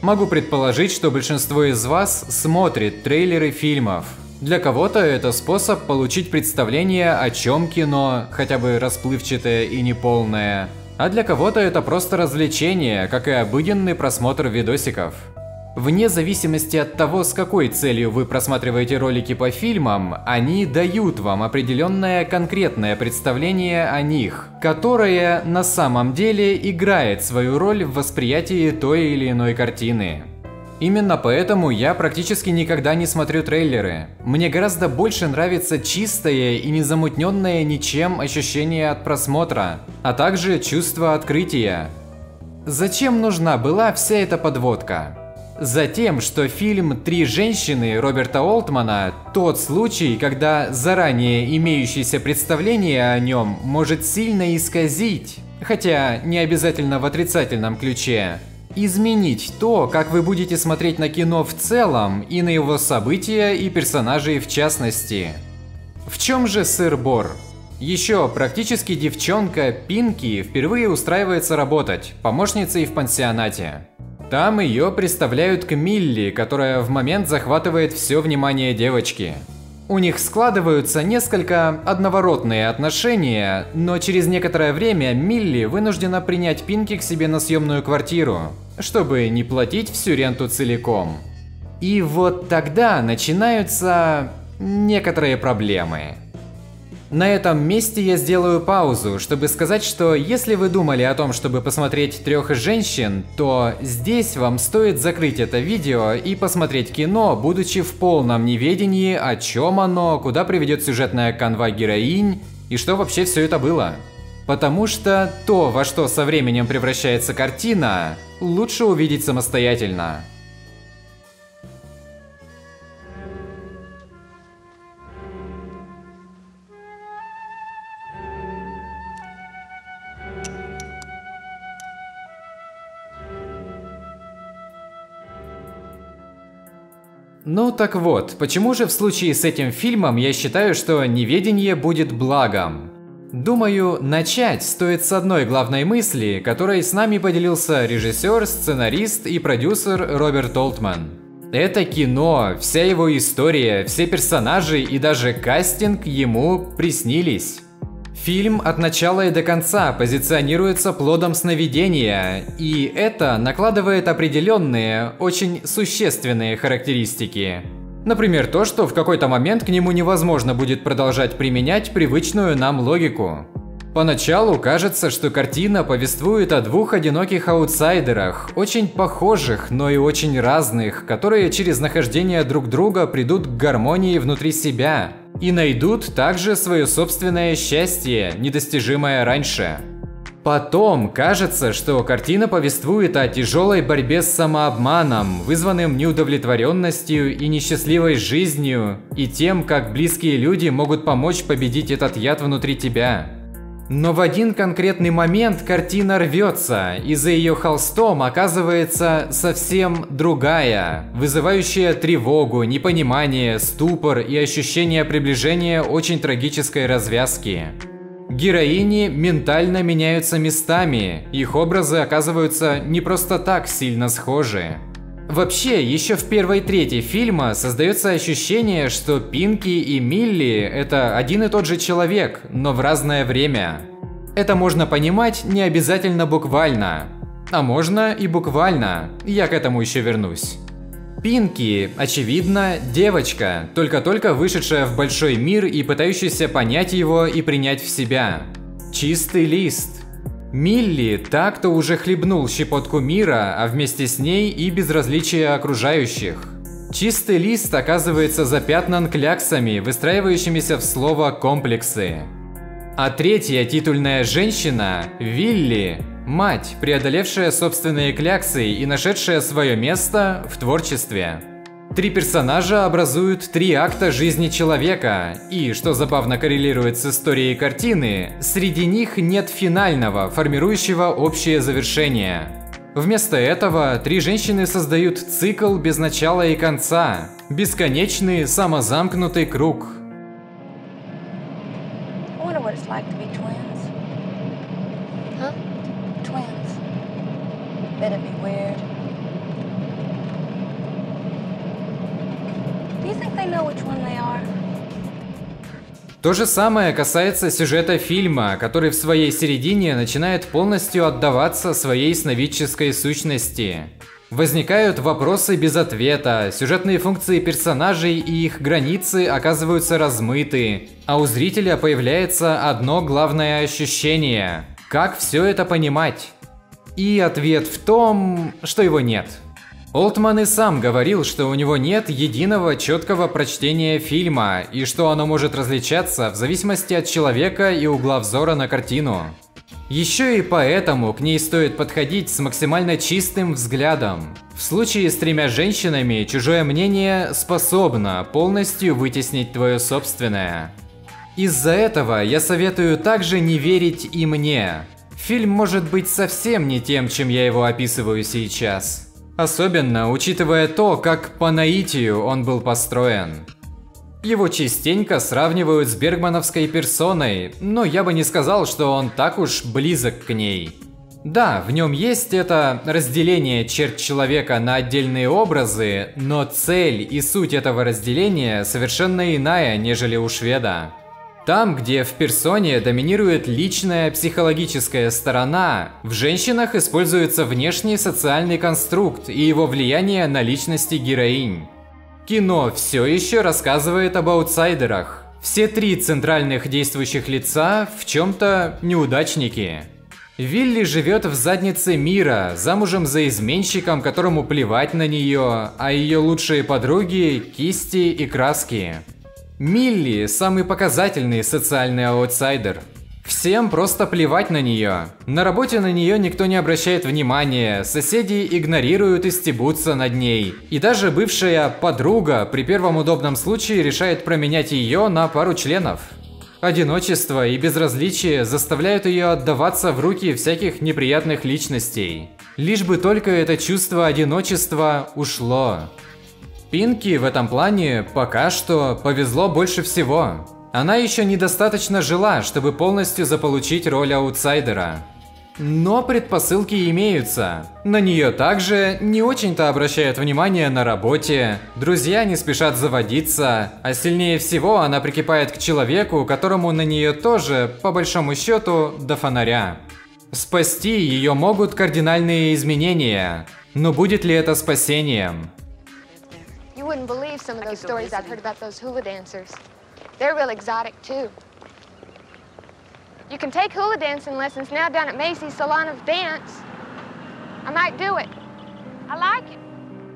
Могу предположить, что большинство из вас смотрит трейлеры фильмов. Для кого-то это способ получить представление, о чем кино, хотя бы расплывчатое и неполное. А для кого-то это просто развлечение, как и обыденный просмотр видосиков. Вне зависимости от того, с какой целью вы просматриваете ролики по фильмам, они дают вам определенное конкретное представление о них, которое на самом деле играет свою роль в восприятии той или иной картины. Именно поэтому я практически никогда не смотрю трейлеры. Мне гораздо больше нравится чистое и незамутненное ничем ощущение от просмотра, а также чувство открытия. Зачем нужна была вся эта подводка? Затем, что фильм «Три женщины» Роберта Олтмана – тот случай, когда заранее имеющееся представление о нем может сильно исказить, хотя не обязательно в отрицательном ключе, изменить то, как вы будете смотреть на кино в целом и на его события и персонажей в частности. В чем же сыр-бор? Еще практически девчонка Пинки впервые устраивается работать помощницей в пансионате. Там ее представляют к Милли, которая в момент захватывает все внимание девочки. У них складываются несколько одноворотные отношения, но через некоторое время Милли вынуждена принять Пинки к себе на съемную квартиру, чтобы не платить всю ренту целиком. И вот тогда начинаются некоторые проблемы. На этом месте я сделаю паузу, чтобы сказать, что если вы думали о том, чтобы посмотреть «Трех женщин», то здесь вам стоит закрыть это видео и посмотреть кино, будучи в полном неведении, о чем оно, куда приведет сюжетная канва героинь и что вообще все это было. Потому что то, во что со временем превращается картина, лучше увидеть самостоятельно. Ну так вот, почему же в случае с этим фильмом я считаю, что неведение будет благом? Думаю, начать стоит с одной главной мысли, которой с нами поделился режиссер, сценарист и продюсер Роберт Олтман. Это кино, вся его история, все персонажи и даже кастинг ему приснились. Фильм от начала и до конца позиционируется плодом сновидения, и это накладывает определенные, очень существенные характеристики. Например, то, что в какой-то момент к нему невозможно будет продолжать применять привычную нам логику. Поначалу кажется, что картина повествует о двух одиноких аутсайдерах, очень похожих, но и очень разных, которые через нахождение друг друга придут к гармонии внутри себя. И найдут также свое собственное счастье, недостижимое раньше. Потом кажется, что картина повествует о тяжелой борьбе с самообманом, вызванным неудовлетворенностью и несчастливой жизнью, и тем, как близкие люди могут помочь победить этот яд внутри тебя. Но в один конкретный момент картина рвется, и за ее холстом оказывается совсем другая, вызывающая тревогу, непонимание, ступор и ощущение приближения очень трагической развязки. Героини ментально меняются местами, их образы оказываются не просто так сильно схожи. Вообще, еще в первой трети фильма создается ощущение, что Пинки и Милли – это один и тот же человек, но в разное время. Это можно понимать не обязательно буквально. А можно и буквально, я к этому еще вернусь. Пинки, очевидно, девочка, только-только вышедшая в большой мир и пытающаяся понять его и принять в себя. Чистый лист. Милли – та, кто уже хлебнул щепотку мира, а вместе с ней и безразличие окружающих. Чистый лист оказывается запятнан кляксами, выстраивающимися в слово «комплексы». А третья титульная женщина – Вилли – мать, преодолевшая собственные кляксы и нашедшая свое место в творчестве. Три персонажа образуют три акта жизни человека, и, что забавно коррелирует с историей картины, среди них нет финального, формирующего общее завершение. Вместо этого три женщины создают цикл без начала и конца, бесконечный самозамкнутый круг. Do you think they know which one they are? То же самое касается сюжета фильма, который в своей середине начинает полностью отдаваться своей сновидческой сущности. Возникают вопросы без ответа, сюжетные функции персонажей и их границы оказываются размыты, а у зрителя появляется одно главное ощущение – как все это понимать? И ответ в том, что его нет. Олтман и сам говорил, что у него нет единого четкого прочтения фильма и что оно может различаться в зависимости от человека и угла взора на картину. Еще и поэтому к ней стоит подходить с максимально чистым взглядом. В случае с тремя женщинами чужое мнение способно полностью вытеснить твое собственное. Из-за этого я советую также не верить и мне. Фильм может быть совсем не тем, чем я его описываю сейчас. Особенно учитывая то, как по наитию он был построен. Его частенько сравнивают с бергмановской персоной, но я бы не сказал, что он так уж близок к ней. Да, в нем есть это разделение черт человека на отдельные образы, но цель и суть этого разделения совершенно иная, нежели у шведа. Там, где в персоне доминирует личная психологическая сторона, в женщинах используется внешний социальный конструкт и его влияние на личности героинь. Кино все еще рассказывает об аутсайдерах. Все три центральных действующих лица в чем-то неудачники. Вилли живет в заднице мира, замужем за изменщиком, которому плевать на нее, а ее лучшие подруги – кисти и краски. Милли – самый показательный социальный аутсайдер. Всем просто плевать на нее. На работе на нее никто не обращает внимания, соседи игнорируют и стебутся над ней. И даже бывшая подруга при первом удобном случае решает променять ее на пару членов. Одиночество и безразличие заставляют ее отдаваться в руки всяких неприятных личностей. Лишь бы только это чувство одиночества ушло. Пинки в этом плане пока что повезло больше всего. Она еще недостаточно жила, чтобы полностью заполучить роль аутсайдера. Но предпосылки имеются. На нее также не очень-то обращают внимание на работе, друзья не спешат заводиться, а сильнее всего она прикипает к человеку, которому на нее тоже, по большому счету, до фонаря. Спасти ее могут кардинальные изменения, но будет ли это спасением? You wouldn't believe some of those stories I've heard about those hula dancers. They're real exotic, too. You can take hula dancing lessons now down at Macy's Salon of Dance. I might do it. I like it.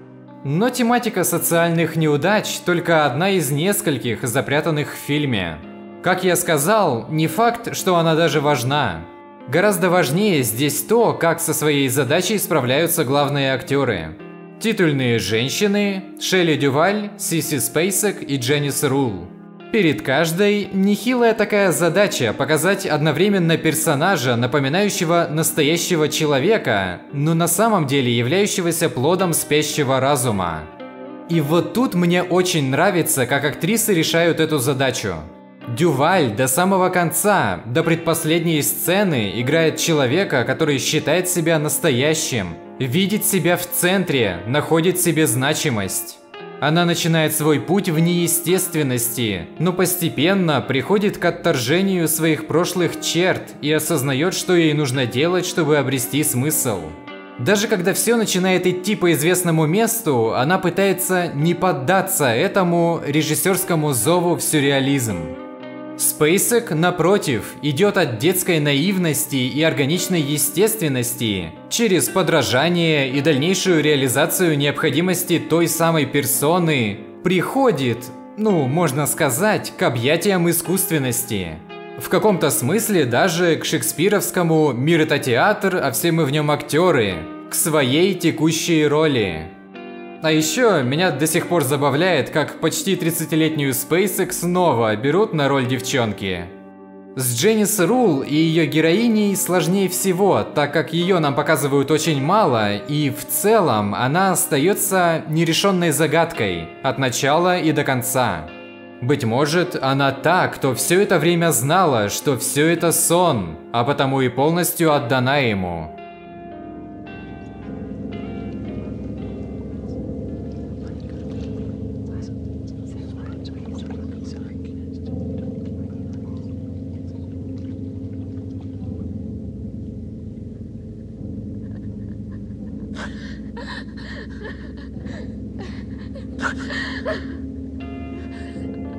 Но тематика социальных неудач только одна из нескольких запрятанных в фильме. Как я сказал, не факт, что она даже важна. Гораздо важнее здесь то, как со своей задачей справляются главные актеры. Титульные женщины – Шелли Дюваль, Сиси Спейсек и Дженнис Рул. Перед каждой нехилая такая задача показать одновременно персонажа, напоминающего настоящего человека, но на самом деле являющегося плодом спящего разума. И вот тут мне очень нравится, как актрисы решают эту задачу. Дюваль до самого конца, до предпоследней сцены, играет человека, который считает себя настоящим, видит себя в центре, находит себе значимость. Она начинает свой путь в неестественности, но постепенно приходит к отторжению своих прошлых черт и осознает, что ей нужно делать, чтобы обрести смысл. Даже когда все начинает идти по известному месту, она пытается не поддаться этому режиссерскому зову в сюрреализм. Спейсек, напротив, идет от детской наивности и органичной естественности через подражание и дальнейшую реализацию необходимости той самой персоны, приходит, можно сказать, к объятиям искусственности. В каком-то смысле даже к шекспировскому «Мир – это театр, а все мы в нем актеры», к своей текущей роли. А еще меня до сих пор забавляет, как почти 30-летнюю Спейсек снова берут на роль девчонки. С Дженнис Рул и ее героиней сложнее всего, так как ее нам показывают очень мало, и в целом она остается нерешенной загадкой от начала и до конца. Быть может, она та, кто все это время знала, что все это сон, а потому и полностью отдана ему.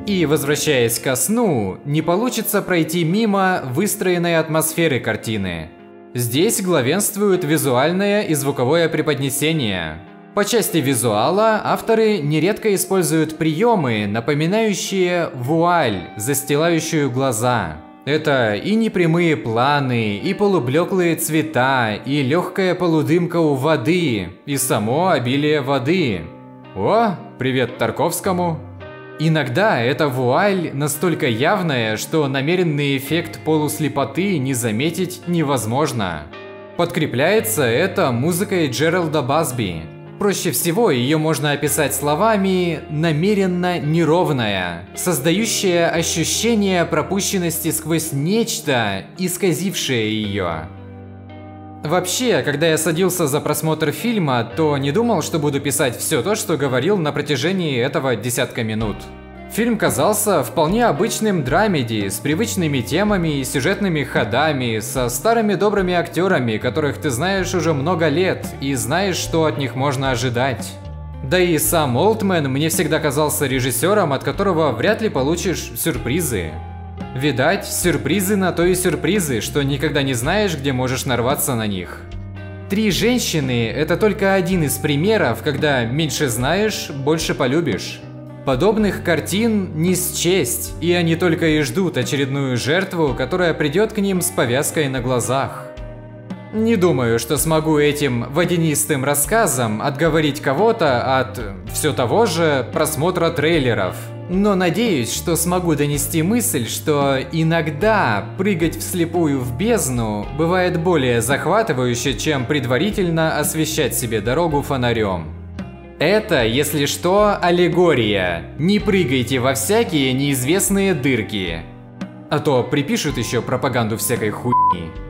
И возвращаясь ко сну, не получится пройти мимо выстроенной атмосферы картины. Здесь главенствуют визуальное и звуковое преподнесение. По части визуала авторы нередко используют приемы, напоминающие вуаль, застилающую глаза. Это и непрямые планы, и полублеклые цвета, и легкая полудымка у воды, и само обилие воды. О, привет Тарковскому! Иногда эта вуаль настолько явная, что намеренный эффект полуслепоты не заметить невозможно. Подкрепляется это музыкой Джералда Басби. Проще всего ее можно описать словами «намеренно неровная», создающая ощущение пропущенности сквозь нечто, исказившее ее. Вообще, когда я садился за просмотр фильма, то не думал, что буду писать все то, что говорил на протяжении этого десятка минут. Фильм казался вполне обычным драмеди с привычными темами и сюжетными ходами, со старыми добрыми актерами, которых ты знаешь уже много лет и знаешь, что от них можно ожидать. Да и сам Олтмен мне всегда казался режиссером, от которого вряд ли получишь сюрпризы. Видать, сюрпризы на то и сюрпризы, что никогда не знаешь, где можешь нарваться на них. «Три женщины» — это только один из примеров, когда меньше знаешь, больше полюбишь. Подобных картин не счесть, и они только и ждут очередную жертву, которая придет к ним с повязкой на глазах. Не думаю, что смогу этим водянистым рассказом отговорить кого-то от все того же просмотра трейлеров. Но надеюсь, что смогу донести мысль, что иногда прыгать вслепую в бездну бывает более захватывающе, чем предварительно освещать себе дорогу фонарем. Это, если что, аллегория. Не прыгайте во всякие неизвестные дырки. А то припишут еще пропаганду всякой хуйни.